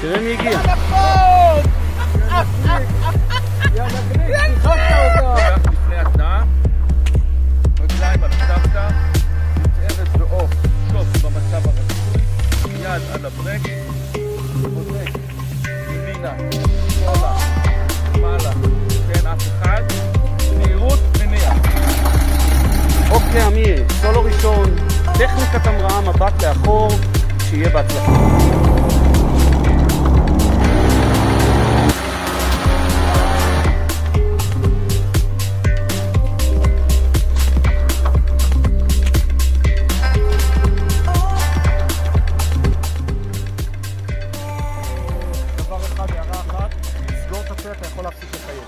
תראה מי הגיע. לפני התנעה, רגליים על הקרקע, ארץ ועוף, שוט במצב הרצוי, יד על הברק, בודק, ימינה, שמאלה, מעלה, אין אף אחד, מהירות מניע. אוקיי אמיר, סולו ראשון, טכניקת המראה, מבט לאחור, שיהיה בהצלחה. דבר אחד, הערה אחת, סגור את הפה, אתה יכול להפסיק לחייב.